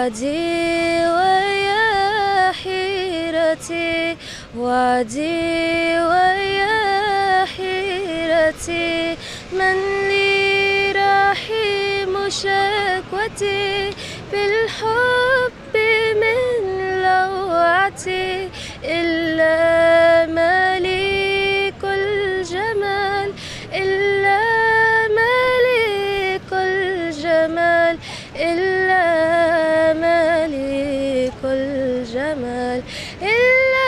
وعدي ويا حيرتي، وعدي ويا حيرتي، من لي رحيم شكوتي، بالحب من لوعتي، إلا مليك الجمال، إلا مليك الجمال، إلا مليك الجمال، إلا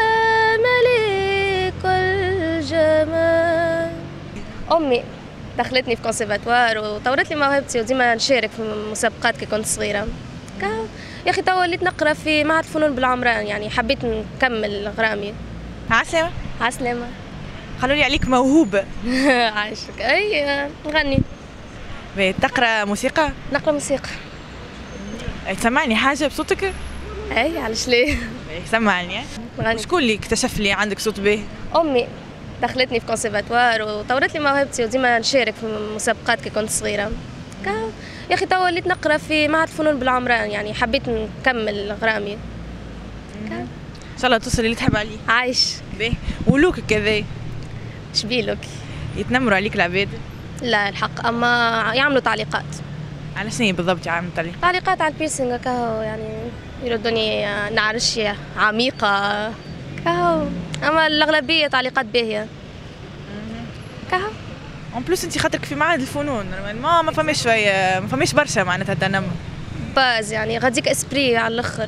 مليك الجمال. أمي دخلتني في كونسيرفاتوار وطورت لي موهبتي، وديما نشارك في مسابقات كي كنت صغيرة. يا أخي توا وليت نقرا في معهد الفنون بالعمران، يعني حبيت نكمل غرامي. عسلامة. عسلامة. قالوا لي عليك موهوبة. عايشك. أي نغني. تقرا موسيقى؟ نقرا موسيقى. تسمعني حاجة بصوتك؟ أي علاش ليه؟ سمعني. شكون اللي اكتشف لي عندك صوت باهي؟ أمي دخلتني في كونسيرفاتوار وطورت لي موهبتي، وديما نشارك في مسابقات كي كنت صغيرة. يا أخي توا وليت نقرا في معهد الفنون بالعمران، يعني حبيت نكمل غرامي. إن شاء الله توصل اللي تحب عليه. عايش. باهي. ولوك كذا شبيلك؟ يتنمروا عليك العباد؟ لا الحق، أما يعملوا تعليقات. على شنو بالضبط يعملوا تعليقات على البيرسينغ كهو، يعني يردوني نعرشية عميقة كهو، أما الأغلبية تعليقات باهية كهو. اون بلوس انت خاطرك في معهد الفنون ما فماش شويه، ما فماش برشا معناتها تنمر. باز يعني غاديك اسبري على الاخر.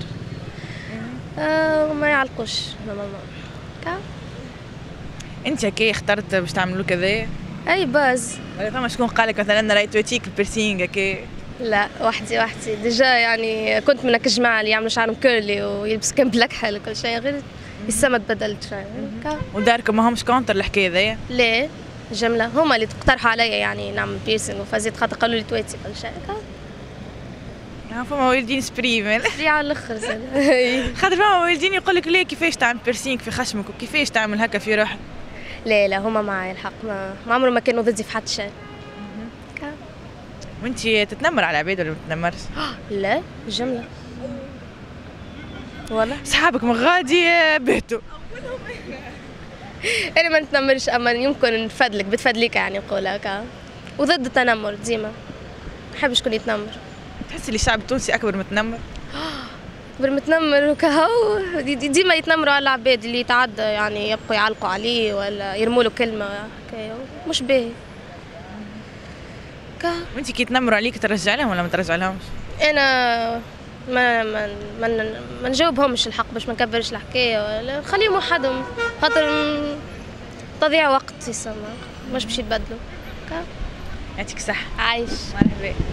ما يعلقوش نورمالمون كهو. انت هكا اخترت باش تعملوا كذا؟ اي باز. ولا فما شكون قالك مثلا راهي توتيك البيرسينغ هكا؟ لا وحدي ديجا، يعني كنت من الجماعه اللي يعملوا شعرهم كيرلي ويلبس كم بلاك حل وكل شيء، غير السما تبدلت شويه. وداركم ما همش كونتر الحكايه ذيا؟ ليه؟ جمله هما اللي اقترحوا عليا يعني نعمل بيرسينغ وفازيت، خاطر قالوا لي تويتي كل شيء. فما والدين سبري على الاخر زاد. خاطر فما والدين يقول لك ليه كيفاش تعمل بيرسينغ في خشمك وكيفاش تعمل هكا في روحك. لا هما معايا الحق، ما عمره ما كانوا ضدي في حتى شيء. وانت تتنمر على العباد ولا ما تتنمرش؟ لا جمله والله. صحابك من غادي بهتوا. انا ما نتنمرش، اما يمكن نفدلك بتفدليك، يعني نقول هكا، وضد التنمر ديما، ما نحبش شكون يتنمر. تحسي اللي الشعب التونسي اكبر متنمر؟ اكبر متنمر وكهو، ديما يتنمروا على العباد اللي يتعدى، يعني يبقوا يعلقوا عليه ولا يرموا له كلمه هكايا، مش باهي. وانت كي يتنمروا عليك ترجع لهم ولا ما ترجع لهمش؟ انا ما نجاوبهمش الحق باش ما نكبرش الحكايه، ولا نخليهم وحدهم، خاطر تضيع وقت يسمى، مش باش يتبدلوا. يعطيك الصحه. عايش. مرحبا.